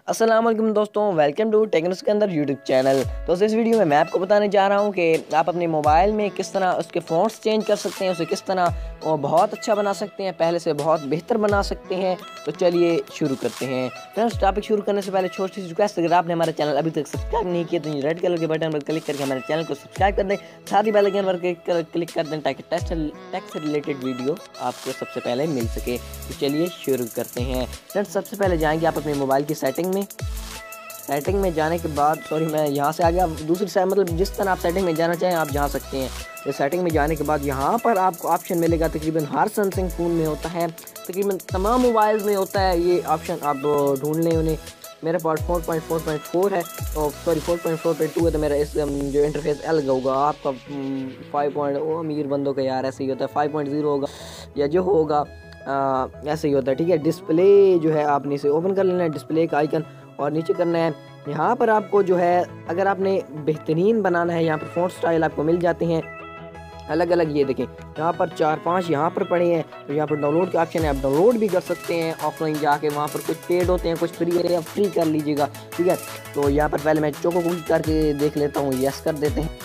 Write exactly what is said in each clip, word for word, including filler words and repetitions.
अस्सलाम वालेकुम दोस्तों, welcome to Techno Sikandar YouTube channel. दोस्तों इस वीडियो में मैं आपको बताने जा रहा हूं कि आप अपने मोबाइल में किस तरह उसके फ़ॉन्ट्स चेंज कर सकते हैं, उसे किस तरह वो बहुत अच्छा बना सकते हैं, पहले से बहुत बेहतर बना सकते हैं। तो चलिए शुरू करते हैं। फ्रेंड्स, टॉपिक शुरू करने से पहले छोटी सी रिक्वेस्ट, अगर आपने हमारा चैनल अभी तक सब्सक्राइब नहीं किया तो रेड कलर के बटन पर क्लिक करके हमारे चैनल को सब्सक्राइब कर दें, साथ ही बेल आइकन पर क्लिक कर दें ताकि टेक्स्ट टेक से रिलेटेड वीडियो आपको सबसे पहले मिल सके। तो चलिए शुरू करते हैं। फ्रेंड्स, सबसे पहले जाएंगे आप अपने मोबाइल की सेटिंग में। सेटिंग में जाने के बाद सॉरी मैं यहाँ से आ गया, दूसरी साइड मतलब जिस तरह आप सेटिंग में जाना चाहें आप जा सकते हैं। तो सेटिंग में जाने के बाद यहाँ पर आपको ऑप्शन मिलेगा, तकरीबन हर सैमसंग फ़ोन में होता है, तकरीबन तमाम मोबाइल्स में होता है ये ऑप्शन। आप ढूंढ लें उन्हें। मेरे पास four point four point four है और sorry four point four point two है, तो मेरा इस जो इंटरफेस अलग होगा। आपका फाइव पॉइंट ओ अमीर बंदों का यार ऐसे ही होता है, फाइव पॉइंट ज़ीरो होगा या जो होगा आ, ऐसे ही होता है। ठीक है, डिस्प्ले जो है आपने इसे ओपन कर लेना है, डिस्प्ले का आइकन, और नीचे करना है। यहाँ पर आपको जो है अगर आपने बेहतरीन बनाना है, यहाँ पर फ़ॉन्ट स्टाइल आपको मिल जाते हैं अलग अलग। ये देखें यहाँ पर चार पांच यहाँ पर पड़े हैं, तो यहाँ पर डाउनलोड का ऑप्शन है, आप डाउनलोड भी कर सकते हैं ऑफलाइन जाके। वहाँ पर कुछ पेड होते हैं, कुछ फ्री है, आप फ्री कर लीजिएगा। ठीक है, तो यहाँ पर पहले मैं चोको कुकी करके देख लेता हूँ, यस कर देते हैं।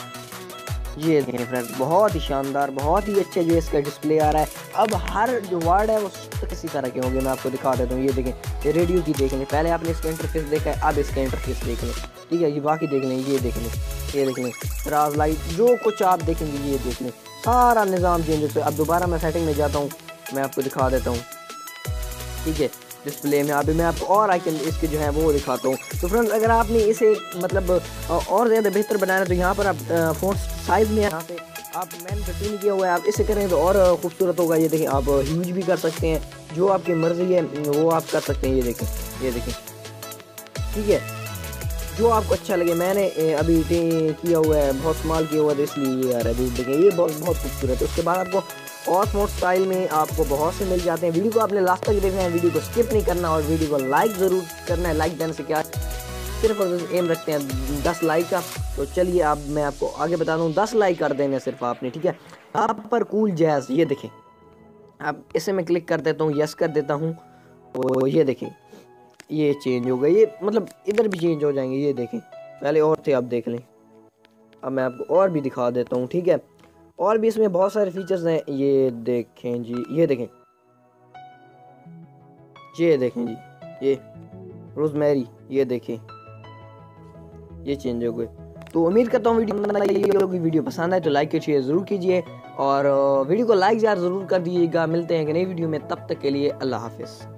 ये देखें फ्रेंड्स, बहुत ही शानदार, बहुत ही अच्छे जो इसका डिस्प्ले आ रहा है। अब हर जो वर्ड है वो तो किसी तरह के होंगे, मैं आपको दिखा देता हूँ। ये देखें, ये रेडियो की देख लें, पहले आपने इसका इंटरफेस देखा है, अब इसका इंटरफेस देख लें। ठीक है, ये बाकी देख लें, ये देख लें, ये देख लें, राज लाइट जो कुछ आप देखेंगे ये देख लें, सारा निज़ाम चेंज होता है। अब दोबारा मैं सेटिंग में जाता हूँ, मैं आपको दिखा देता हूँ। ठीक है, डिस्प्ले में अभी मैं आपको और आइकन इसके जो है वो दिखाता हूँ। तो फ्रेंड्स, अगर आपने इसे मतलब और ज़्यादा बेहतर बनाना है तो यहाँ पर आप फ़ॉन्ट साइज़ में यहाँ पे आप मैंने थर्टीन किया हुआ है, आप इसे करें तो और खूबसूरत होगा। ये देखें, आप ह्यूज भी कर सकते हैं, जो आपकी मर्ज़ी है वो आप कर सकते हैं। ये देखें, ये देखें, ठीक है, जो आपको अच्छा लगे। मैंने अभी किया हुआ है, बहुत स्मॉल किया हुआ है, तो इसलिए ये आ रहा है। देखें, ये बहुत बहुत खूबसूरत है। उसके बाद आपको और फ़ॉन्ट स्टाइल में आपको बहुत से मिल जाते हैं। वीडियो को आपने लास्ट तक देखना है, वीडियो को स्किप नहीं करना, और वीडियो को लाइक ज़रूर करना है। लाइक देने से क्या सिर्फ एम रखते हैं दस लाइक का। तो चलिए अब मैं आपको आगे बता दूँ, दस लाइक कर देने सिर्फ आपने। ठीक है, आप पर कूल जैज़, ये देखें, अब इसे मैं क्लिक कर देता हूँ, यस कर देता हूँ, तो ये देखें ये चेंज हो गए, ये मतलब इधर भी चेंज हो जाएंगे। ये देखें, पहले और थे, अब देख लें। अब मैं आपको और भी दिखा देता हूँ। ठीक है, और भी इसमें बहुत सारे फीचर्स हैं। ये देखें जी, ये देखें, ये देखें जी, ये रोज़मेरी, ये देखें, ये चेंज हो गए। तो उम्मीद करता हूँ वीडियो वीडियो पसंद आए तो लाइक शेयर ज़रूर कीजिए, और वीडियो को लाइक यार ज़रूर कर दीजिएगा। मिलते हैं कि नई वीडियो में, तब तक के लिए अल्लाह हाफिज़।